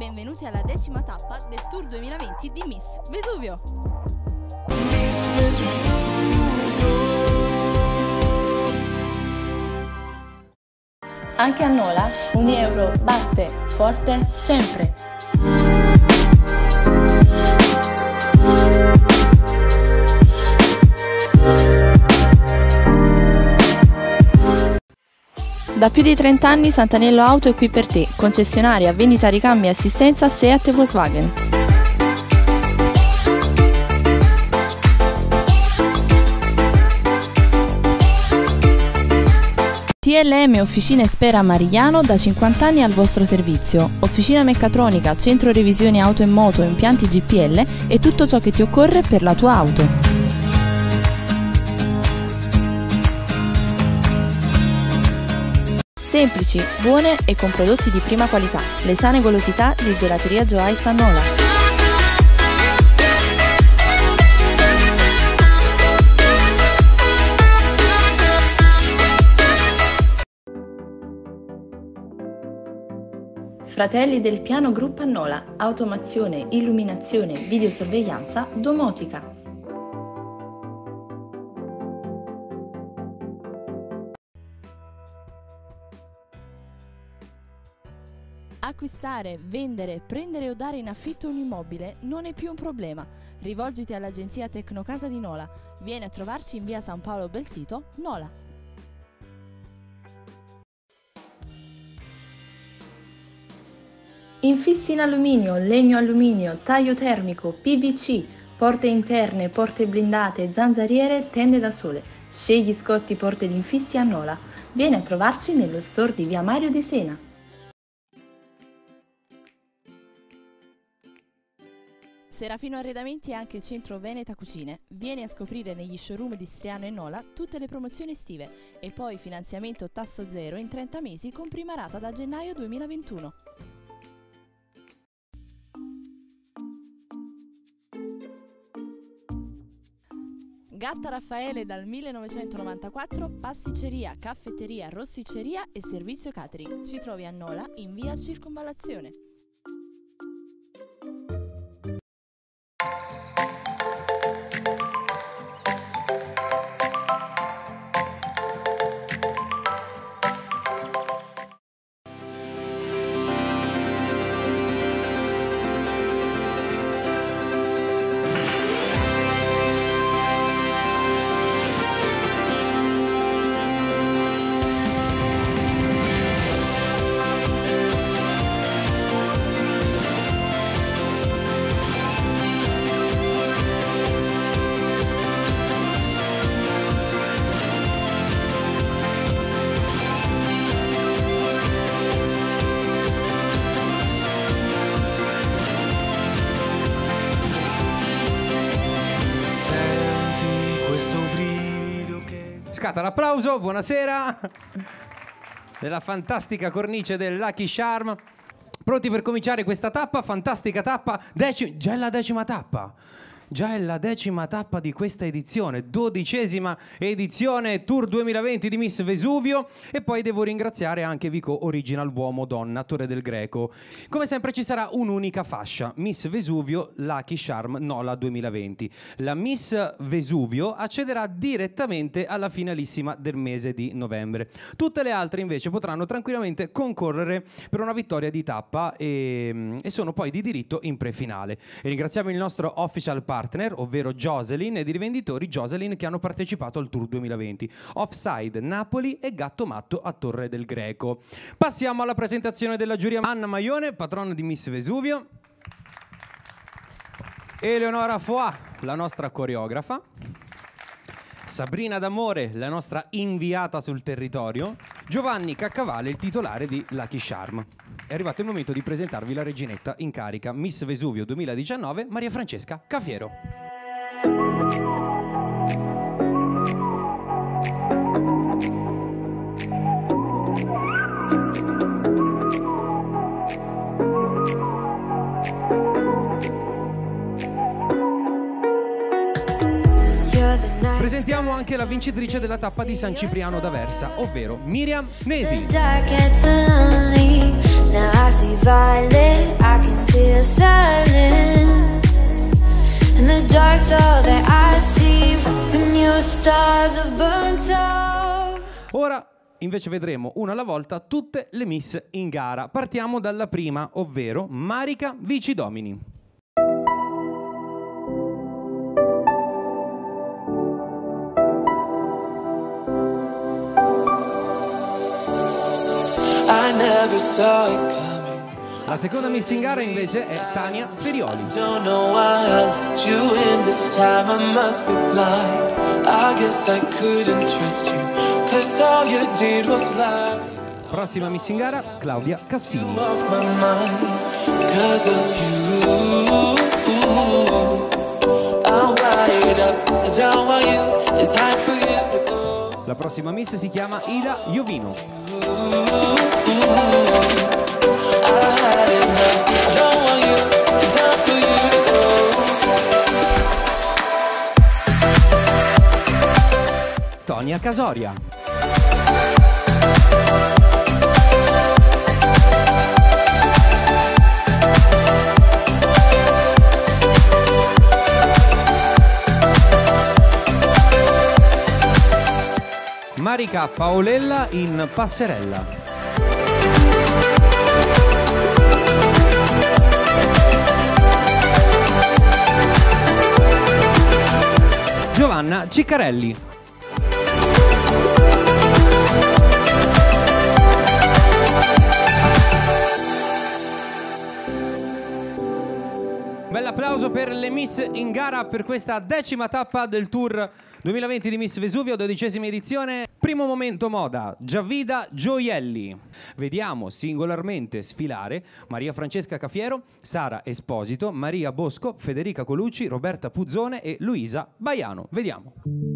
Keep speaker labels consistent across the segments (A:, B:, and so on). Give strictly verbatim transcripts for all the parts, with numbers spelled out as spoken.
A: benvenuti alla decima tappa del Tour duemilaventi di Miss Vesuvio.
B: Miss Vesuvio.
C: Anche a Nola un euro batte forte sempre. Da più di trenta anni Sant'Aniello Auto è qui per te, concessionaria, vendita, ricambi e assistenza Seat e Volkswagen. T L M Officine Spera a Marigliano, da cinquanta anni al vostro servizio. Officina meccatronica, centro revisioni auto e moto, impianti G P L e tutto ciò che ti occorre per la tua auto. Semplici, buone e con prodotti di prima qualità. Le sane golosità di Gelateria Joyce a Nola. Fratelli del Piano Group a Nola. Automazione, illuminazione, videosorveglianza, domotica. Acquistare, vendere, prendere o dare in affitto un immobile non è più un problema. Rivolgiti all'agenzia Tecnocasa di Nola. Vieni a trovarci in via San Paolo Belsito, Nola. Infissi in alluminio, legno alluminio, taglio termico, P V C, porte interne, porte blindate, zanzariere, tende da sole. Scegli Scotti Porte d'Infissi a Nola. Vieni a trovarci nello store di via Mario di Sena. Serafino Arredamenti è anche centro Veneta Cucine. Vieni a scoprire negli showroom di Striano e Nola tutte le promozioni estive e poi finanziamento tasso zero in trenta mesi con prima rata da gennaio duemilaventuno. Gatta Raffaele dal millenovecentonovantaquattro, pasticceria, caffetteria, rossicceria e servizio catering. Ci trovi a Nola in via Circonvallazione.
D: Scatta l'applauso, buonasera, della fantastica cornice del Lucky Charm. Pronti per cominciare questa tappa, fantastica tappa, deci- già è la decima tappa. Già è la decima tappa di questa edizione, dodicesima edizione Tour duemilaventi di Miss Vesuvio. E poi devo ringraziare anche Vico Original Uomo Donna, Torre del Greco. Come sempre ci sarà un'unica fascia, Miss Vesuvio Lucky Charm Nola duemilaventi. La Miss Vesuvio accederà direttamente alla finalissima del mese di novembre. Tutte le altre invece potranno tranquillamente concorrere per una vittoria di tappa e, e sono poi di diritto in prefinale. E ringraziamo il nostro official partner, ovvero Jocelyn, ed i rivenditori Jocelyn che hanno partecipato al Tour duemilaventi, Offside Napoli e Gatto Matto a Torre del Greco. Passiamo alla presentazione della giuria. Anna Maione, patrona di Miss Vesuvio, Eleonora Foà, la nostra coreografa, Sabrina D'Amore, la nostra inviata sul territorio, Giovanni Caccavale, il titolare di Lucky Charm. È arrivato il momento di presentarvi la reginetta in carica, Miss Vesuvio duemiladiciannove, Maria Francesca Cafiero. Presentiamo anche la vincitrice della tappa di San Cipriano d'Aversa, ovvero Miriam Nesi.
E: Now I see violet, I can feel silence. And the dark's all that I see when your stars have burnt out.
D: Ora invece vedremo una alla volta tutte le Miss in gara. Partiamo dalla prima, ovvero Marica Vici Domini.
B: I never saw it coming.
D: La seconda Miss in gara invece è Tania Ferioli.
B: Don't know why I left you in this time. I must be blind. I guess I couldn't trust you, 'cause all you did was lie.
D: Prossima Miss in gara, Claudia Cassini.
B: Off my mind, 'cause of you. I'm wired up. I don't want you. It's time for you to go.
D: La prossima Miss si chiama Ida Iovino. Tonia Casoria. Marica Paolella in Passerella. Giovanna Ciccarelli. Bell'applauso per le Miss in gara per questa decima tappa del Tour duemilaventi di Miss Vesuvio, dodicesima edizione. Primo momento moda, Giavida Gioielli. Vediamo singolarmente sfilare Maria Francesca Cafiero, Sara Esposito, Maria Bosco, Federica Colucci, Roberta Puzzone e Luisa Baiano. Vediamo.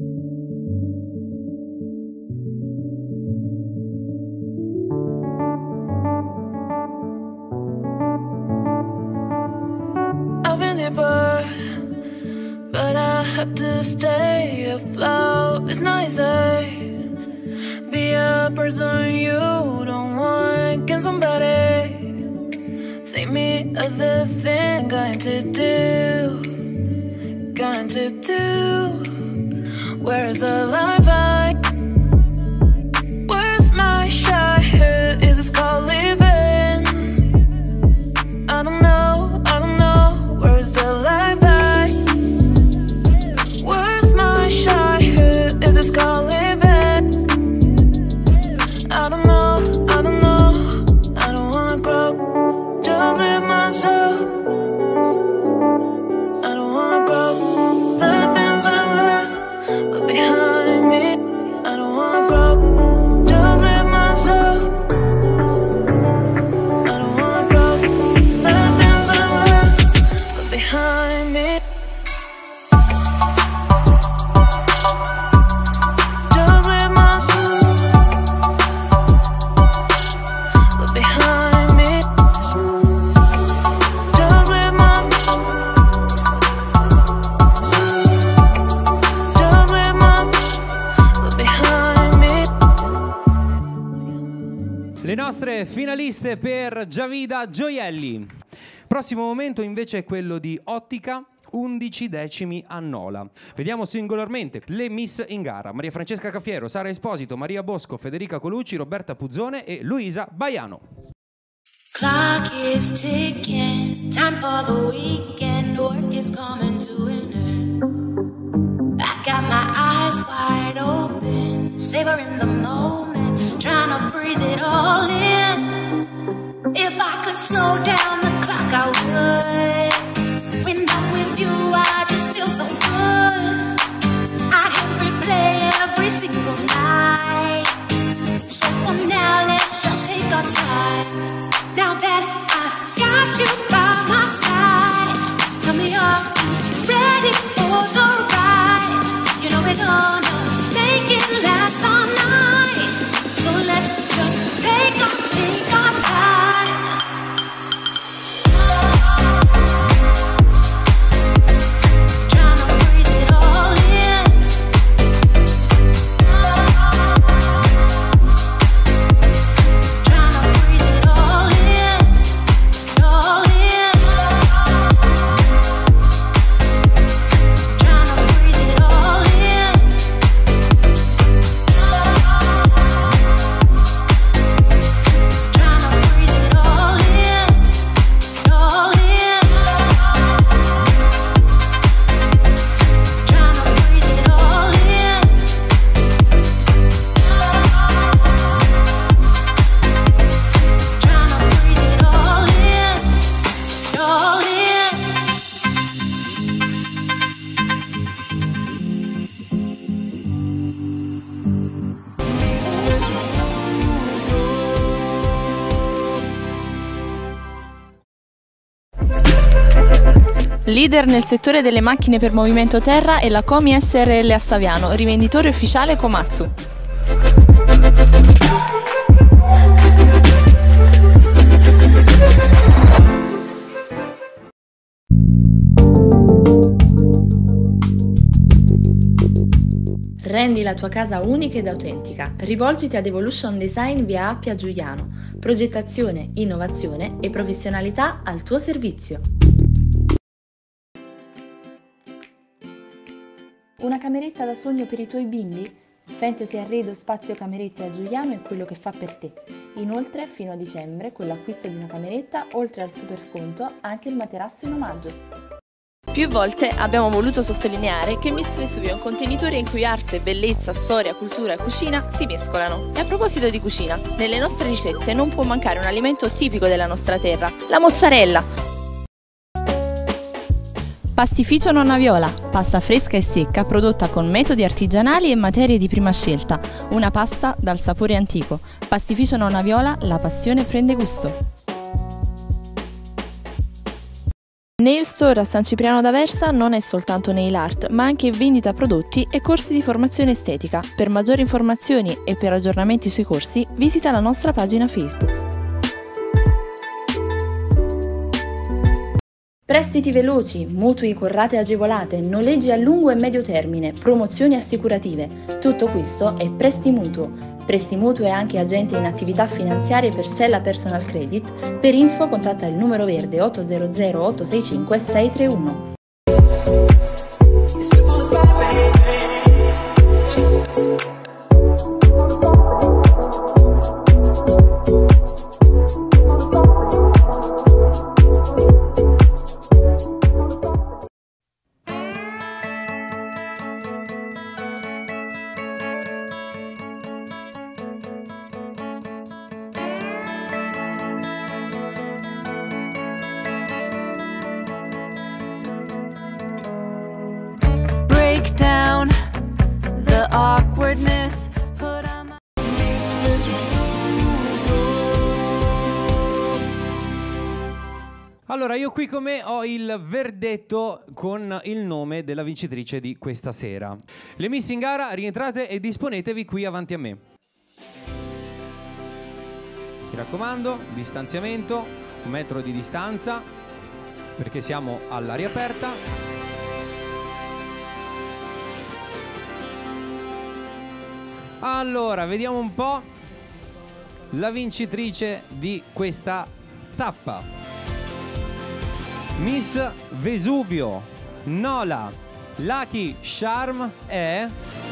F: But I have to stay afloat. It's not easy. Be a person you don't want. Can somebody take me other thing? Going to do, going to do. Where's the life I? Where's my shy? Who is this called living? I don't know, I don't know. Where's the life I? Is this called living? I don't know, I don't know. I don't wanna grow, just live myself. I don't wanna grow, the things I left, left behind me. I don't wanna grow, just live myself. I don't wanna grow, the things I left, left behind me.
D: Le nostre finaliste per Giavida Gioielli. Prossimo momento invece è quello di Ottica, undici decimi a Nola. Vediamo singolarmente le Miss in gara: Maria Francesca Cafiero, Sara Esposito, Maria Bosco, Federica Colucci, Roberta Puzzone e Luisa Baiano.
E: Clock is ticking, time for the weekend, work is coming to an end. I got my eyes wide open, savoring the moment, trying to breathe it all in. If I could slow down the clock, I would. When I'm with you, I just feel so good. I hit replay every single night. So for now, let's just take our time. Now that I've got you by my side, tell me, are you ready for the ride? You know we're gonna make it last all night. So let's just take our, take our time. Trying to breathe it all in. Trying to breathe it all in.
G: Leader nel settore delle macchine per movimento terra è la Comi S R L a Saviano, rivenditore ufficiale Komatsu.
C: Rendi la tua casa unica ed autentica. Rivolgiti ad Evolution Design via Appia Giuliano. Progettazione, innovazione e professionalità al tuo servizio. Una cameretta da sogno per i tuoi bimbi? Fantasy Arredo Spazio Camerette a Giuliano è quello che fa per te. Inoltre, fino a dicembre, con l'acquisto di una cameretta, oltre al super sconto, anche il materasso in omaggio.
G: Più volte abbiamo voluto sottolineare che Miss Vesuvio è un contenitore in cui arte, bellezza, storia, cultura e cucina si mescolano. E a proposito di cucina, nelle nostre ricette non può mancare un alimento tipico della nostra terra, la mozzarella. Pastificio Nonna Viola, pasta fresca e secca prodotta con metodi artigianali e materie di prima scelta, una pasta dal sapore antico. Pastificio Nonna Viola, la passione prende gusto. Nail Store a San Cipriano d'Aversa non è soltanto nail art, ma anche vendita prodotti e corsi di formazione estetica. Per maggiori informazioni e per aggiornamenti sui corsi, visita la nostra pagina Facebook.
C: Prestiti veloci, mutui con rate agevolate, noleggi a lungo e medio termine, promozioni assicurative. Tutto questo è Prestimutuo. Prestimutuo è anche agente in attività finanziarie per Sella Personal Credit. Per info contatta il numero verde otto zero zero otto sei cinque sei tre uno.
F: Down the awkwardness, put on my
D: Allora, io qui con me ho il verdetto con il nome della vincitrice di questa sera. Le miss in gara, rientrate e disponetevi qui avanti a me. Mi raccomando, distanziamento, un metro di distanza, perché siamo all'aria aperta. Allora, vediamo un po' la vincitrice di questa tappa. Miss Vesuvio Nola Lucky Charm è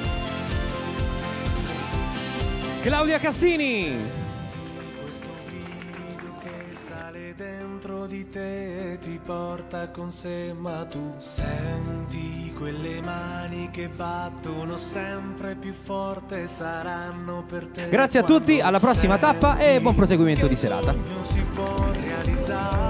D: Claudia Cassini. Dentro di te ti porta con sé, ma tu senti quelle mani che battono sempre più forte, saranno per te. Grazie a tutti, alla prossima tappa e buon proseguimento di serata. Si può realizzare.